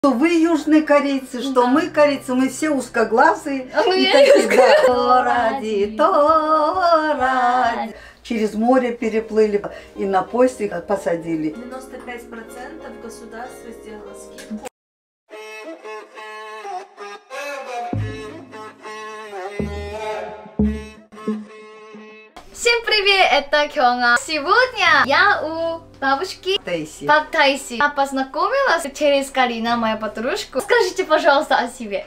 Что вы южные корейцы, что мы корейцы, мы все узкоглазые. То ради, то ради. Через море переплыли и на поезд их посадили. 95% государство сделало скидку. Всем привет, это Кёнга. Сегодня я у бабушки Тайси. Тайси. Я познакомилась через Карина, моя подружка. Скажите, пожалуйста, о себе.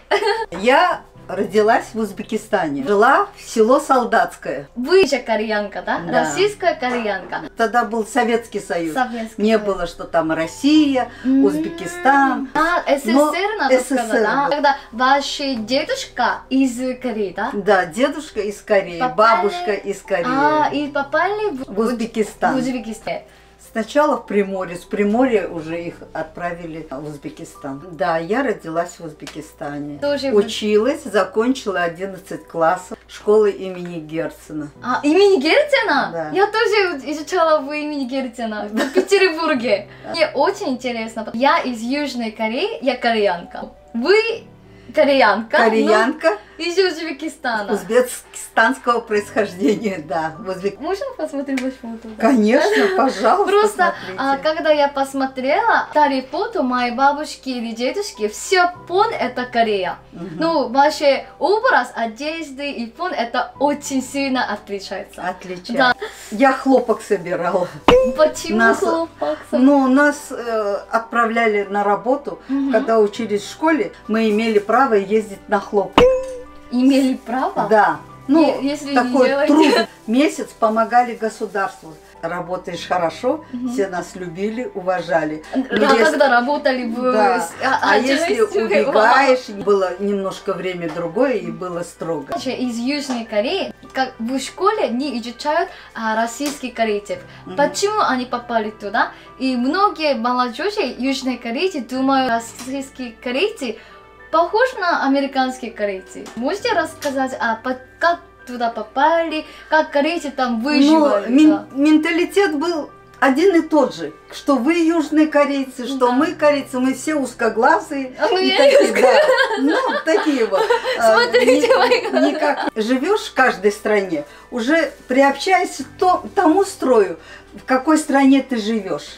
Я родилась в Узбекистане. Жила в село Солдатское. Вы же кореянка, да? Да. Российская кореянка. Тогда был Советский Союз. Советский Не Союз. было, что там Россия, Узбекистан. СССР, надо сказать, СССР да? был. Когда ваш дедушка из Кореи, да? Да, дедушка из Кореи, Попали- бабушка из Кореи. И попали В Узбекистан. в Узбекистан. Сначала в Приморье, с Приморья уже их отправили в Узбекистан. Да, я родилась в Узбекистане. Тоже Училась, закончила 11 классов школы имени Герцена. имени Герцена? Да. Я тоже изучала в имени Герцена в Петербурге. Мне очень интересно. Я из Южной Кореи, я кореянка. Вы кореянка? Кореянка Из Узбекистана. узбекистанского происхождения, да. Можно посмотреть ваше фото? Да? Конечно, пожалуйста, Просто, смотрите. когда я посмотрела старые фото моей бабушки или дедушки, все фон это Корея. Ну, ваш образ одежды и фон это очень сильно отличается. Отлично. Да. Я хлопок собирала. Почему Нас- хлопок? Ну, нас отправляли на работу. Когда учились в школе, мы имели право ездить на хлопок. Имели право? Да. Ну, Если не такой делаете. труд. Месяц помогали государству. Работаешь хорошо, все нас любили, уважали. Но если- Когда работали в... Да. А если отделе, убегаешь, было немножко время другое и было строго. из Южной Кореи, как в школе не изучают российских корейцев. Почему они попали туда? И многие молодежи Южной Кореи думают, российские корейцы похожи на американских корейцев. Можете рассказать, как туда попали, как корейцы там Но выживали? Да. менталитет был один и тот же, что вы южные корейцы, что Да. мы корейцы, мы все узкоглазые. Мы И такие, да. Ну, такие вот. Смотрите, мои глаза. Никак живешь в каждой стране, уже приобщаясь к тому строю, в какой стране ты живешь.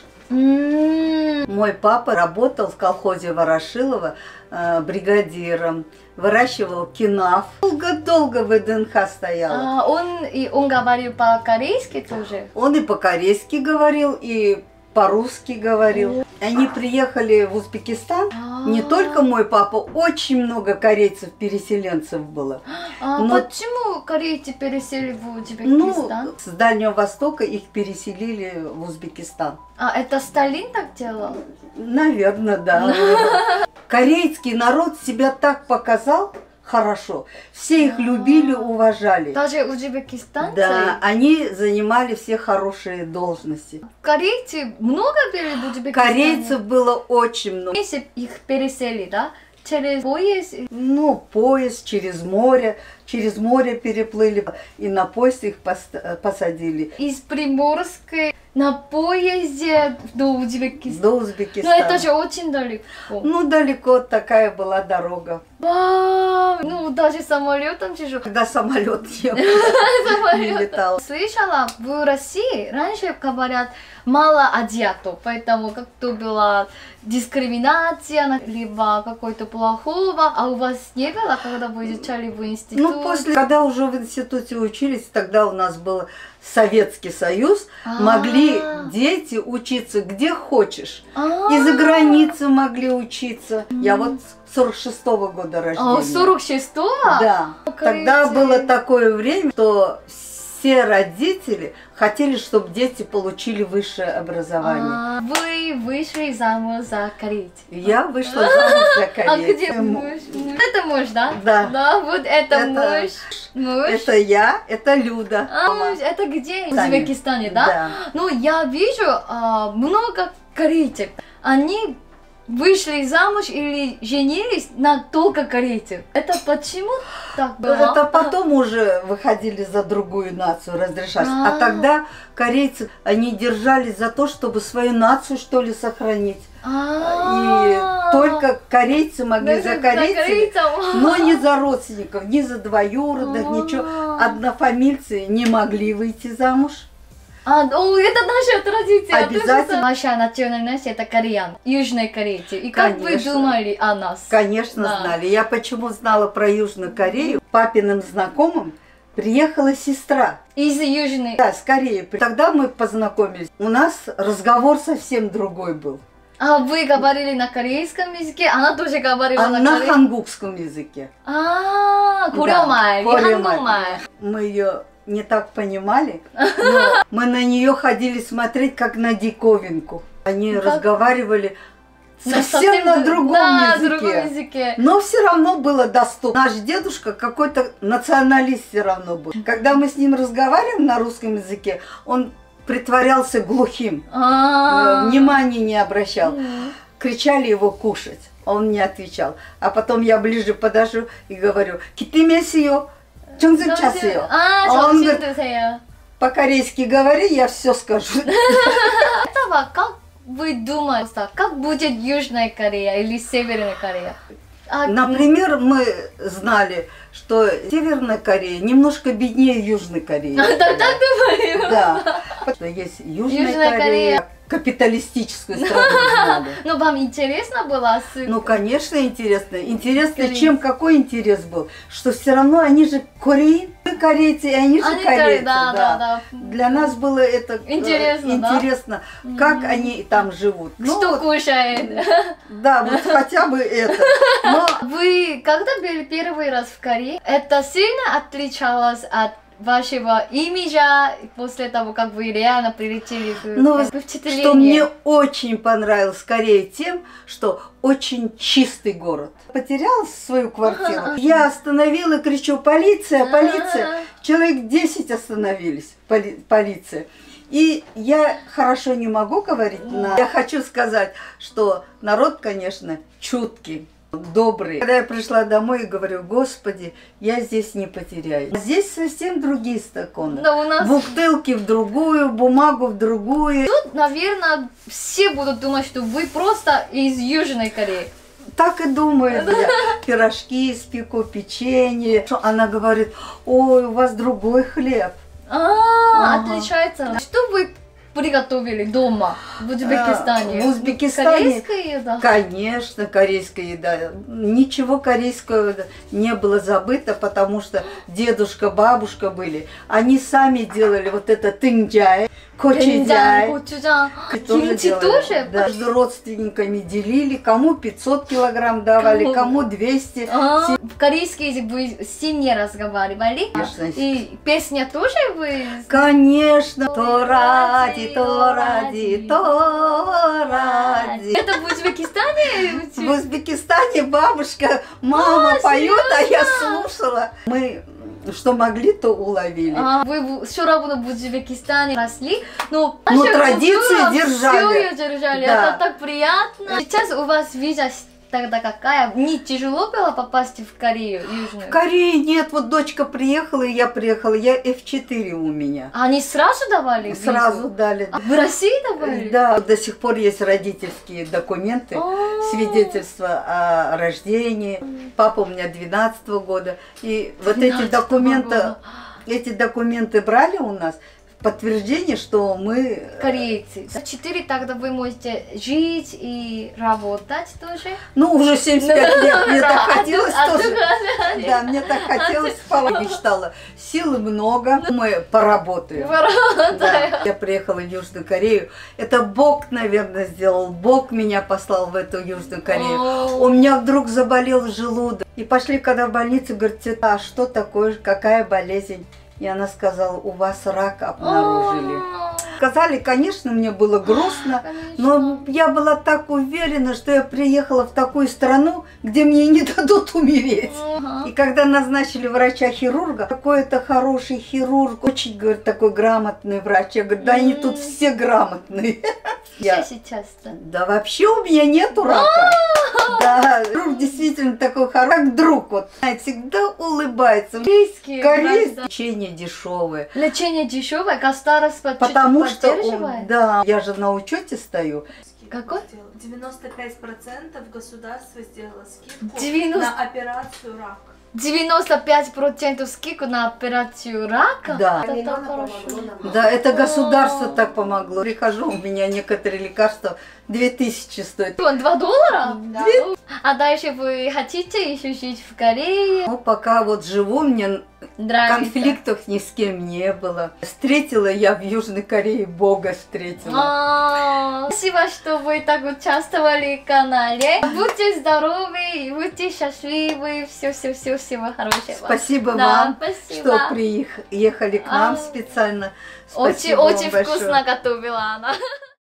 Мой папа работал в колхозе Ворошилова бригадиром, выращивал кинаф. Долго-долго в ВДНХ стояла. Он говорил по-корейски тоже? Он и по-корейски говорил, и по-русски говорил. Они приехали в Узбекистан. Не только мой папа, очень много корейцев-переселенцев было. Но- Почему корейцы пересели в Ну, Узбекистан? с Дальнего Востока их переселили в Узбекистан. Это Сталин так делал? Наверное, да. Корейский народ себя так показал хорошо. Все их любили, уважали. Даже узбекистанцы? Да, они занимали все хорошие должности. Корейцы много были в Узбекистане? Корейцев было очень много. Если их пересели, да? Через поезд? Ну, поезд через море переплыли и на поезд их посадили. Из Приморской на поезде до Узбекистана? До Но Узбекистана. это же очень далеко. Ну, далеко такая была дорога. Вау! Ну, даже самолетом тяжело. Когда самолет не летал. Слышала, в России раньше говорят мало азиатов, поэтому как-то была дискриминация, либо какой-то плохого, а у вас не было, когда вы изучали в институте? Ну, когда уже в институте учились, тогда у нас был Советский Союз, могли дети учиться где хочешь. И за границей могли учиться. Я вот 46-го года рождения. 46-го? Да. Тогда было такое время, что все родители хотели, чтобы дети получили высшее образование. Вы вышли замуж за корейца? Я вышла замуж за А корейца. где муж? Это муж, да? Да. Да, вот это муж. Муж. Это я, это Люда. Муж, это где? В Узбекистане, да? Да. Ну, я вижу много корейцев. Они вышли замуж или женились на только корейцев. Это почему так было? Это потом уже выходили за другую нацию разрешать. А тогда корейцы, они держались за то, чтобы свою нацию, что ли, сохранить. И только корейцы могли за корейцев, но не за родственников, не за двоюродных, ничего. Однофамильцы не могли выйти замуж. Это наша традиция. Обязательно. Наша национальность это кореян, южные корейцы. И как вы думали о нас? Конечно, знали. Я почему знала про Южную Корею? Папиным знакомым приехала сестра. Из Южной? Да, с Кореи. Тогда мы познакомились. У нас разговор совсем другой был. А вы говорили на корейском языке, она тоже говорила на хангукском языке. 고려말, 한국말. Мы ее не так понимали, но мы на нее ходили смотреть как на диковинку. Они разговаривали совсем на другом языке, но все равно было доступно. Наш дедушка какой-то националист все равно был. Когда мы с ним разговариваем на русском языке, он притворялся глухим, внимания не обращал. Кричали его кушать, а он не отвечал. А потом я ближе подошу и говорю: «Китимесио, чонзым часио». А он говорит: «По-корейски говори, я все скажу». Этого как вы думаете, как будет Южная Корея или Северная Корея? Например, мы знали, что Северная Корея немножко беднее Южной Кореи. Так думаю. Да, потому что есть Южная Корея, капиталистическую страну знали. Но вам интересно было? Ну, конечно, интересно. Интересно, чем какой интерес был? Что все равно они же корейцы, и они же корейцы. Да. Для нас было это интересно, как они там живут. Что кушают? Да, вот хотя бы это. Вы, когда были первый раз в Корее, это сильно отличалось от вашего имиджа после того, как вы реально прилетели в впечатление? Что мне очень понравилось в Корее тем, что очень чистый город. Потеряла свою квартиру. Я остановила, кричу: «Полиция, полиция!» Человек 10 остановились, полиция. И я хорошо не могу говорить, но я хочу сказать, что народ, конечно, чуткий, добрый. Когда я пришла домой и говорю: «Господи, я здесь не потеряюсь». Здесь совсем другие стаканы. Бутылки в другую, бумагу в другую. Тут, наверное, все будут думать, что вы просто из Южной Кореи. Так и думают. Я пирожки испеку, печенье. Она говорит: «Ой, у вас другой хлеб». Отличается. Что вы приготовили дома в Узбекистане? В Узбекистане, корейская еда? Конечно, корейская еда. Ничего корейского не было забыто, потому что дедушка, бабушка были. Они сами делали вот это тынджай, кочуджай. Кимчи тоже? Да, между родственниками делили, кому 500 килограмм давали, кому 200. В корейский язык вы с ним не разговаривали? Конечно. И песня тоже вы? Конечно. Торади, торади, торади. Это в Узбекистане? В Узбекистане бабушка, мама поет, а я слушала. Мы что могли, то уловили. Вы все равно в Узбекистане росли, но традиции держали. Все держали. Это так приятно. Сейчас у вас виза тогда какая? Не тяжело было попасть в Корею Южную? В Корее нет, вот дочка приехала, и я приехала, я F4 у меня. Они сразу давали визу? Сразу дали. В России давали? Да, до сих пор есть родительские документы, свидетельство о рождении. Папа у меня 12-го года, и вот эти документы брали у нас, подтверждение, что мы корейцы. 4 тогда вы можете жить и работать тоже? Ну, уже 75 лет, мне так хотелось тоже. Да, мне так хотелось, папа мечтала. Силы много, мы поработаем. Да. Я приехала в Южную Корею. Это Бог, наверное, сделал. Бог меня послал в эту Южную Корею. У меня вдруг заболел желудок. И пошли, когда в больницу, говорят: «А что такое, какая болезнь?» И она сказала: «У вас рак обнаружили». Сказали, конечно, мне было грустно, но я была так уверена, что я приехала в такую страну, где мне не дадут умереть. И когда назначили врача-хирурга, какой-то хороший хирург, очень, говорит, такой грамотный врач. Я говорю, да они тут все грамотные. Что сейчас-то? Да вообще у меня нету рака. Да, друг действительно такой хороший, как друг, вот, всегда улыбается. Корейский. Лечение дешевое. Лечение дешевое, государство Потому что, поддерживает? да, я же на учете стою. Какой? 95% государство сделало скидку 90... на операцию рака. 95% скидку на операцию рака? Да. Это так хорошо. Да, это государство так помогло. Прихожу, у меня некоторые лекарства 2000 стоят. $2? Да. А дальше вы хотите еще жить в Корее? Ну, пока вот живу, мне Нравится. конфликтов ни с кем не было. Встретила я в Южной Корее, Бога встретила. Спасибо, что вы так участвовали в канале. Будьте здоровы и будьте счастливы. Всего хорошего. Спасибо Да, вам, спасибо. что приехали к нам специально. Спасибо Очень вам большое. вкусно готовила она.